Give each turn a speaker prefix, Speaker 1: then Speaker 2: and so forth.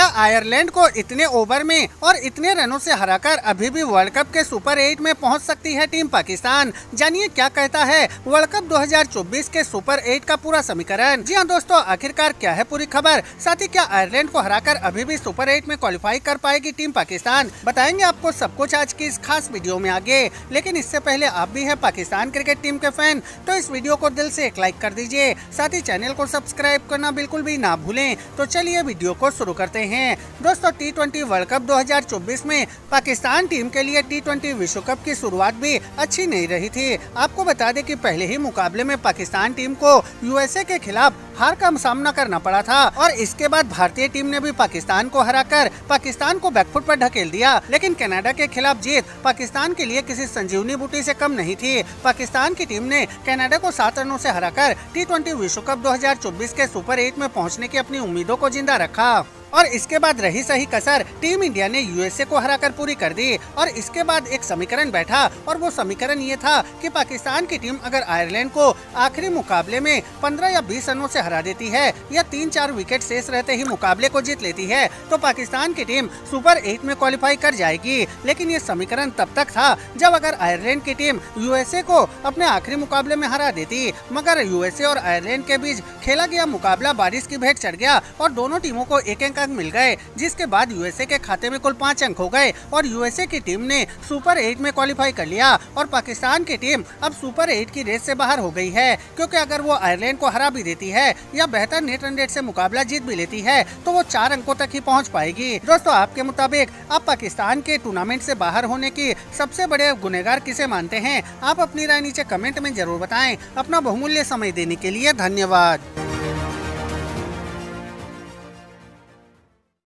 Speaker 1: Ireland को इतने over में और इतने रनों से हराकर अभी भी वर्ल्ड कप के सुपर 8 में पहुंच सकती है टीम पाकिस्तान? जानिए क्या कहता है वर्ल्ड कप 2024 के सुपर 8 का पूरा समीकरण। जी हाँ दोस्तों, आखिरकार क्या है पूरी खबर, साथ ही क्या आयरलैंड को हराकर अभी भी सुपर 8 में क्वालिफाई कर पाएगी टीम पाकिस्तान, बताएंगे आपको सब कुछ आज की इस खास वीडियो में आगे। लेकिन इससे पहले आप भी है पाकिस्तान क्रिकेट टीम के फैन तो इस वीडियो को दिल से एक लाइक कर दीजिए, साथ ही चैनल को सब्सक्राइब करना बिल्कुल भी ना भूलें। तो चलिए वीडियो को शुरू करते हैं। दोस्तों, T20 वर्ल्ड कप 2024 में पाकिस्तान टीम के लिए T20 विश्व कप की शुरुआत भी अच्छी नहीं रही थी। आपको बता दें कि पहले ही मुकाबले में पाकिस्तान टीम को यूएसए के खिलाफ हार का सामना करना पड़ा था और इसके बाद भारतीय टीम ने भी पाकिस्तान को हराकर पाकिस्तान को बैकफुट पर ढकेल दिया। लेकिन कनाडा के खिलाफ जीत पाकिस्तान के लिए किसी संजीवनी बूटी से कम नहीं थी। पाकिस्तान की टीम ने कनाडा को 7 रनों से हराकर T20 विश्व कप 2024 के सुपर 8 में पहुंचने की अपनी उम्मीदों को जिंदा रखा और इसके बाद रही सही कसर टीम इंडिया ने यूएसए को हराकर पूरी कर दी। और इसके बाद एक समीकरण बैठा और वो समीकरण ये था कि पाकिस्तान की टीम अगर आयरलैंड को आखिरी मुकाबले में 15 या 20 रनों से हरा देती है या 3-4 विकेट शेष रहते ही मुकाबले को जीत लेती है तो पाकिस्तान की टीम सुपर 8 में क्वालिफाई कर जाएगी। लेकिन ये समीकरण तब तक था जब अगर आयरलैंड की टीम यूएसए को अपने आखिरी मुकाबले में हरा देती, मगर यूएसए और आयरलैंड के बीच खेला गया मुकाबला बारिश की भेंट चढ़ गया और दोनों टीमों को एक अंक मिल गए, जिसके बाद यूएसए के खाते में कुल 5 अंक हो गए और यूएसए की टीम ने सुपर 8 में क्वालिफाई कर लिया। और पाकिस्तान की टीम अब सुपर 8 की रेस से बाहर हो गई है, क्योंकि अगर वो आयरलैंड को हरा भी देती है या बेहतर नेट रन रेट से मुकाबला जीत भी लेती है तो वो 4 अंकों तक ही पहुंच पाएगी। दोस्तों, आपके मुताबिक अब पाकिस्तान के टूर्नामेंट से बाहर होने की सबसे बड़े गुनहगार किसे मानते हैं? आप अपनी राय नीचे कमेंट में जरूर बताएं। अपना बहुमूल्य समय देने के लिए धन्यवाद।